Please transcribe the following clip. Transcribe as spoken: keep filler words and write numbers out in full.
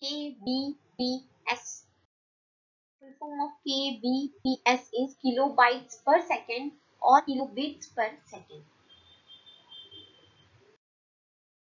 K B P S. Full form of K B P S is kilobytes per second or kilobits per second.